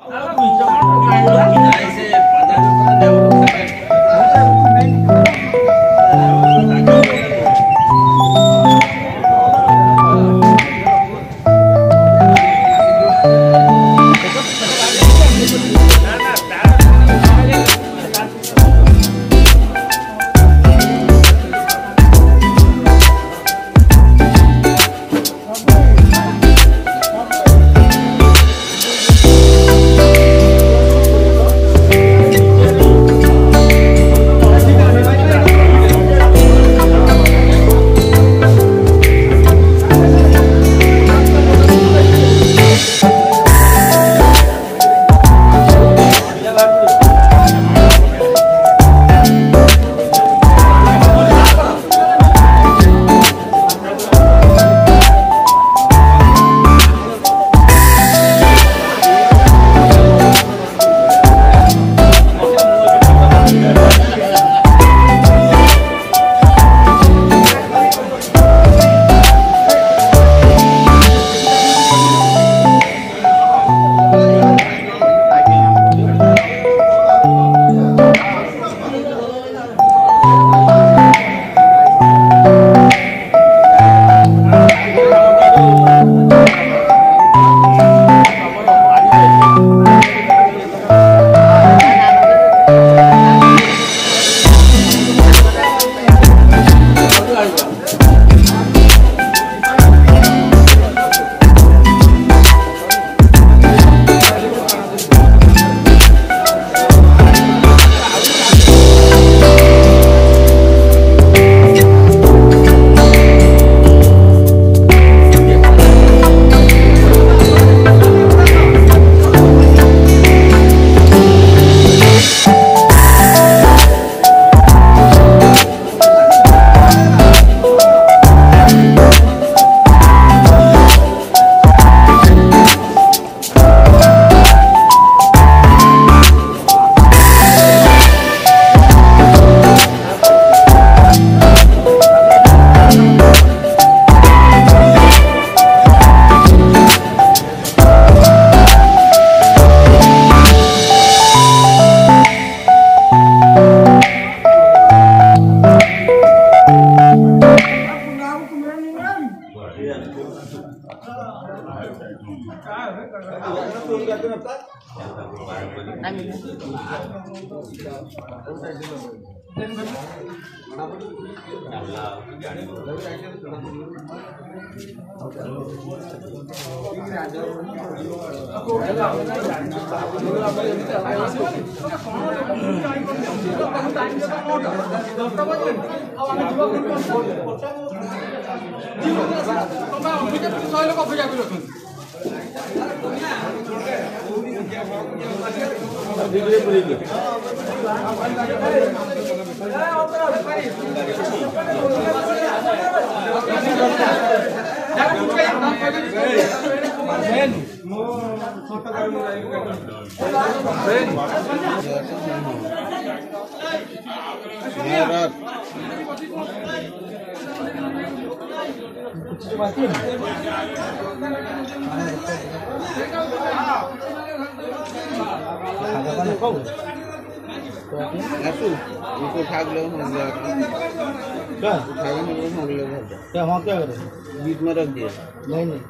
क्या वहाँ क्या करें? बीच में रख दिया। नहीं नहीं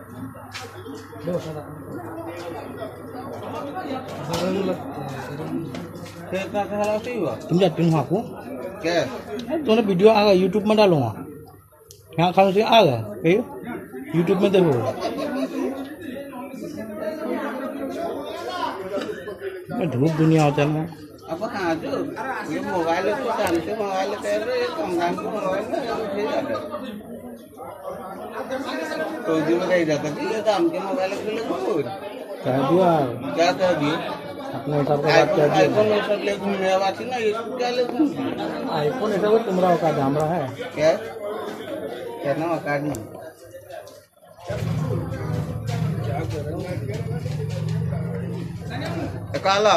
तुम जाते हो वहाँ को क्या तुमने वीडियो आ गया यूट्यूब में डालूंगा यहाँ खाने से आ गया यूट्यूब में देखो धूप दुनिया होता है apa ngaju lu mobile itu cantik mobile terus konggang mobile itu ada तो जो लगाई जाता है ये दाम के मोबाइल के लिए कौन क्या दिया क्या कर दिए अपने हिसाब से बात कर दिया आईफोन ऐसा ले घूमने वाली ना ये क्या ले घूम आईफोन ऐसा वो तुम्हारा औकात हमरा है क्या क्या ना औकात नहीं काला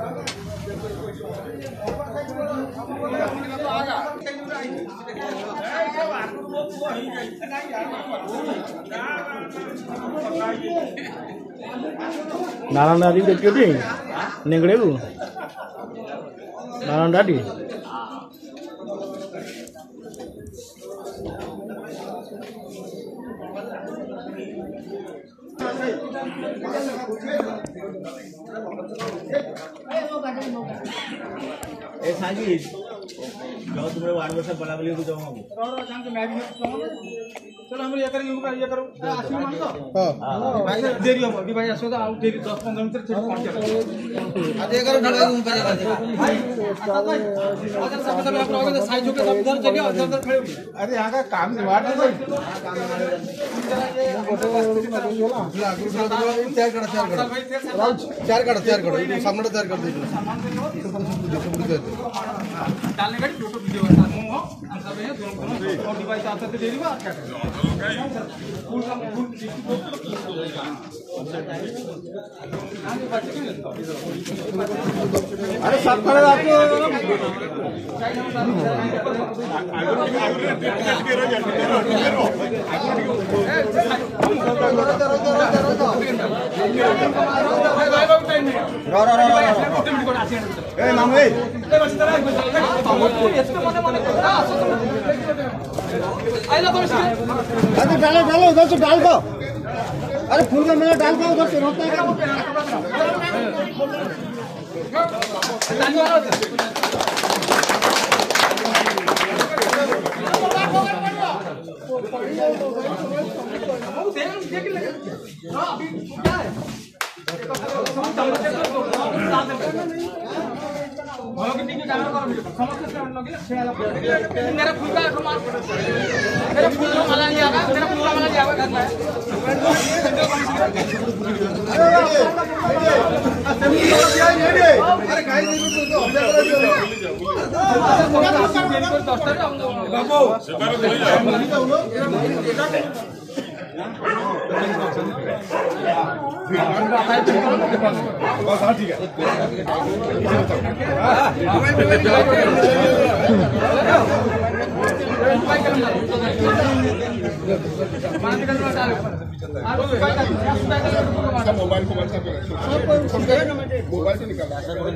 कौन नारायण दादी देखियो दी नेगड़े को नारायण दादी ए साजिद जाओ तुम्हारे वार्ड में से बला बली को जाओ चलो हम ये करेंगे ये करो आशी मान तो हां भाई देरी हो भाई आसो तो आउट देरी 10-15 मिनट से पहुंच जाओ आज ये करो भाई ऊपर भाई अगर सब मतलब आप रहोगे तो साइज हो के सब उधर चलिए उधर खड़े अरे यहां का काम निवार दो भाई काम चार कड़ा सामने तैयार कर दीजिए डालने का फोटो वीडियो है हम सब है दोनों और डिवाइस आता तो दे दीवा क्या फुल अरे सब खड़े आपको ए मामू ए अरे डालो उधर से डाल दो अरे फूल का मेला डाल दो उधर से रोकता है मेरा फूल का माला नहीं आगा मेरा फूल का माला नहीं आगा ठीक है मोबाइल से निकाल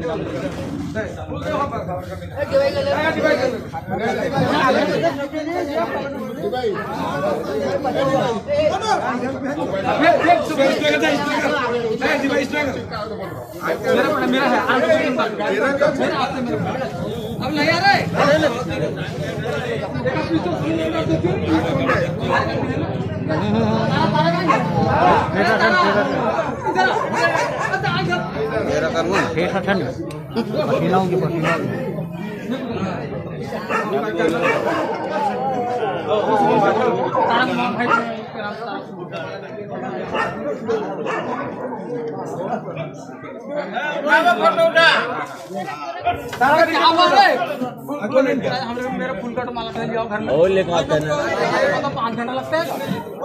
मेरा है अब नहीं आ रहा है मेरा करना फेस अच्छा नहीं पसीनाऊंगी मेरा फूल का तो माला खरीद लिया घर में और लेकर आते हैं 5 घंटा लगता है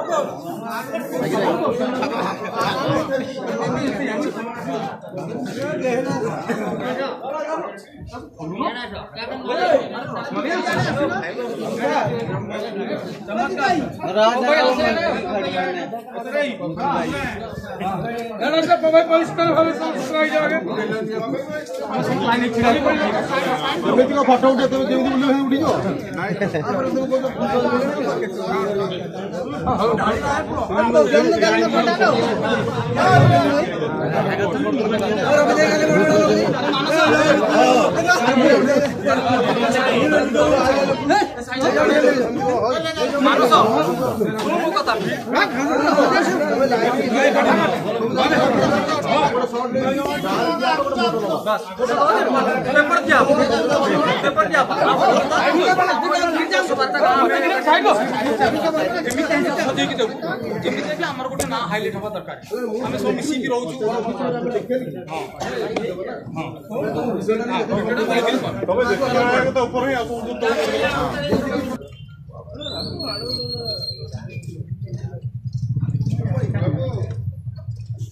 फोटो उठे तो उठी जाओ गोटे ना हाइलाइट हवा दरकार आम सब मिसिकी रोचु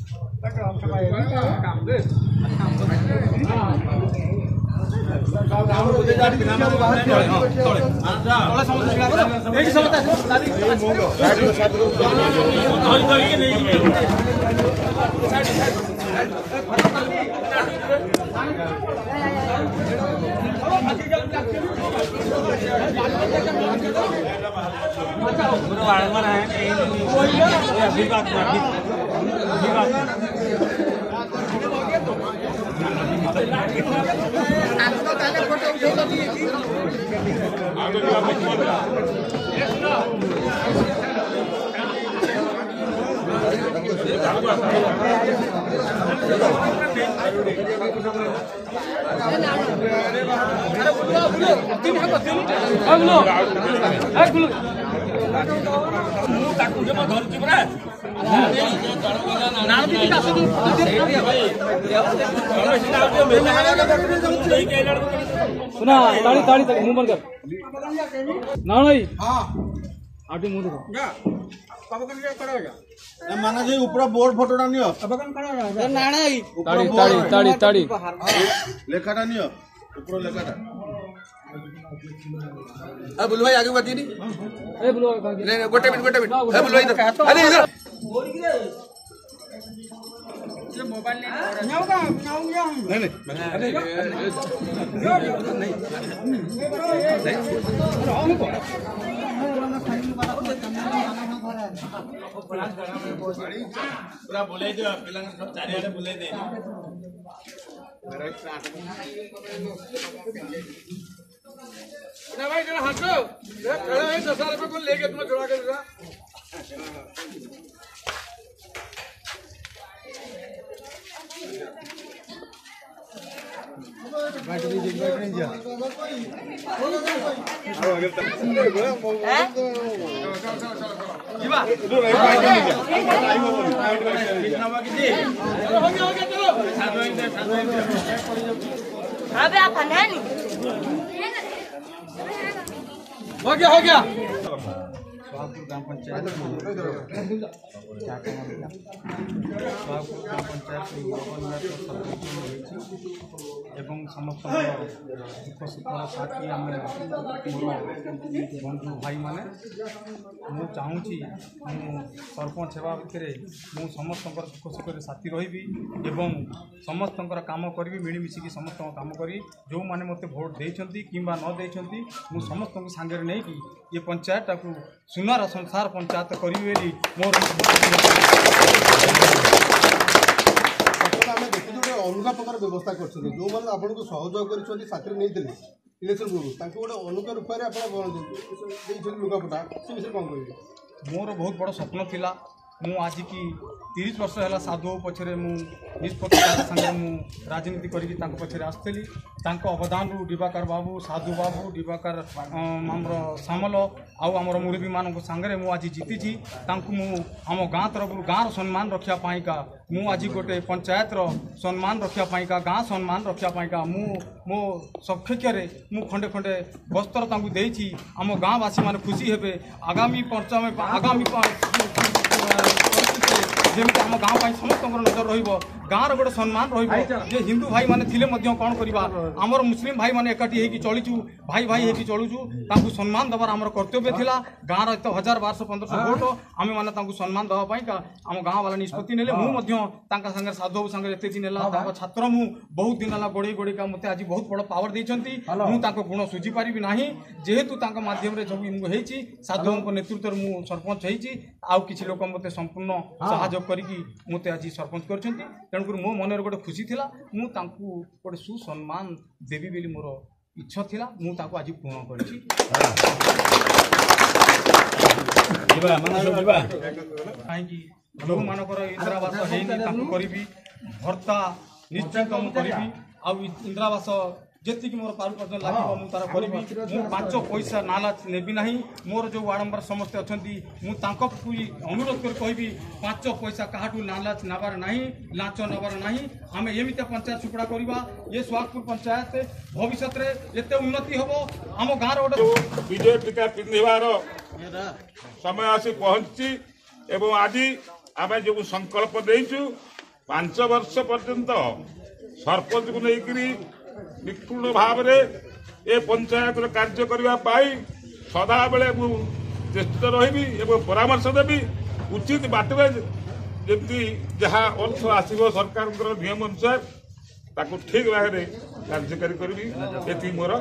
काम सुना ताड़ी ताड़ी तक मुंह बंद कर ना नहीं हां आटी मुंह देखो जा कब कन के करा जा माना जी ऊपर बोर्ड फोटोटा नियो अब कन करा जा नाना ताड़ी ताड़ी ताड़ी ताड़ी लेखाटा नियो ऊपर लेखाटा अब बुलवाई आगे बात नहीं ए बोलो नहीं गोटे मिनट ए बुलवाई इधर अरे इधर ये मोबाइल नहीं नहीं पूरा बोले दियो पिला सब चारियाडे बोले दे ना भाई जरा हटो खड़ा है 10 रुपए को लेके तुम जोड़ा के जरा अबे आप है नहीं हो गया सोहागपुर ग्राम पंचायत एवं समस्त दुख सुखर साथी आम मोर बंधु भाई मैंने मु चाहूँगी सरपंच होगा भितर मु समस्त दुख सुखर साथी रही एवं समस्त काम करी मिलमिशिकी समस्त काम करी जो मैंने मत भोट देती कि न देती मु समस्त सांगे नहीं कि ये पंचायत को सुनार संसार पंचायत करी मोर अलग प्रकार व्यवस्था कर जो मैंने आपको सहयोग कर नहीं इलेक्शन पूर्व गोटे अलग रूप से लुगापटा से विषय कौन कह मोर बहुत बड़ स्वप्न थिला मु आज की 30 वर्ष है साधु पछरे मु निष्पत्ति संगे मु राजनीति करी पछरे आसली अवदान रु दिवाकर बाबू साधु बाबू दिवाकर आमर सामल आमर मुरबी मान सांगे मु आज जीती मु आम गाँ तरफ गाँव सम्मान रखापाईका मु आज गोटे पंचायत सम्मान रखापाईका गाँ सम्मान रखापाईका मु मो सक्षक्ष मु खंडे खंडे वस्त्र तांकु देइछि आम गाँववासी मान खुशी हेबे आगामी आगामी जमी आम गाँव समस्त नजर गाँव गोटे सम्मान रे हिंदू भाई मैंने थिले कौन करवा आमर मुस्लिम भाई मैंने एकाठी होगी चलीचु भाई भाई होगी चलुचु सम्मान दबार आमर कर्तव्य थिला गाँव तो 1000-1200-1500 भोट आम मैंने सम्मान दवापाई आम गाँव वाला निष्पत्ति ने सागे साधु बाबू सागे एत दिन है छात्र मु बहुत दिन है गोड़े गोड़ेका मत आज बहुत बड़ पावर देती मुझे गुण सुझी पारि ना जेहेतु मध्यम सब साधु बाबू नेतृत्व मु सरपंच हो किसी लोक मत संपूर्ण सहयोग करके मत आज सरपंच कर तेणुक मो मन गोटे खुशी थी मुझे गोटे सुसम्मान देवी बोली मोर इच्छा थिला मुझे आज पूर्ण कर जो मानकर इंदिरावास करी भर्ता निश्चित करी इंदिरावास जी मोर पार पर्यटन लगे मुझे तार करी 5 पैसा नालाच नेबी ना मोर जो वार्ड मेंबर समस्ते अच्छा मुझे अनुरोध कर कहि 5 पैसा क्या नालाच नबार ना लाच नबार ना आम एमती पंचायत सुपड़ा करवा ये सोहागपुर पंचायत भविष्य में एत उन्नति हम आम गाँव गोटे विजय टीका पिंधार समय आसी पहुंची एवं आज आम जो संकल्प देचु 5 वर्ष पर्यंत सरपंच को लेकर निपुण भाव ए पंचायत कार्य करने सदाबले चेष्टित रही और परामर्श देवी उचित बाटे जमी जहाँ अर्थ आसो सरकार नियम अनुसार ताकू ठीक भाव में कार्यकारी करी ये मोर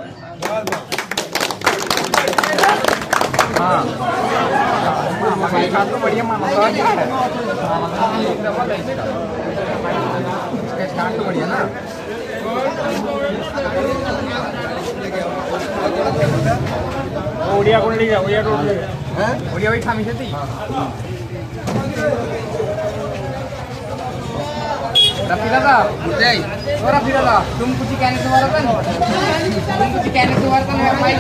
ओडिया कोण ले जा ओडिया रोड ले हैं ओडिया भाई थामी छथि रफी दादा जय ओ रफी दादा तुम कुछ कहने से वाला है भाई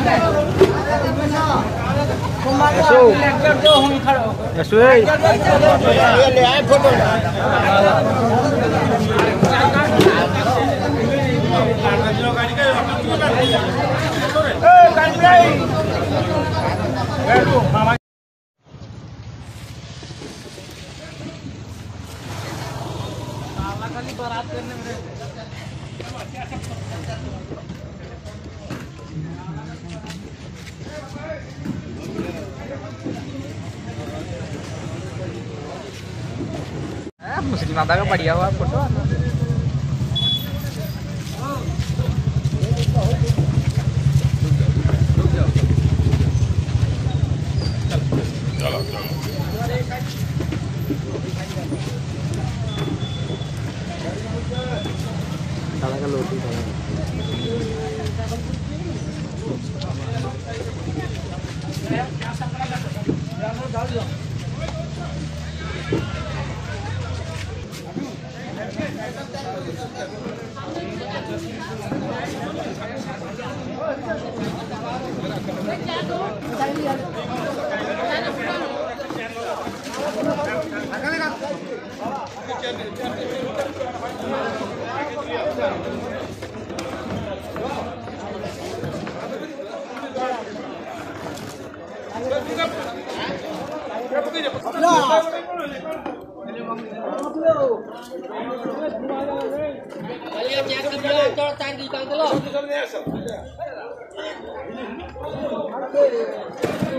ऐसो लेक्चर दो हम खड़ो ऐसो ये ले आए फोटो बारात करने में मुस्लिम माता का बढ़िया हुआ फोटो Kalau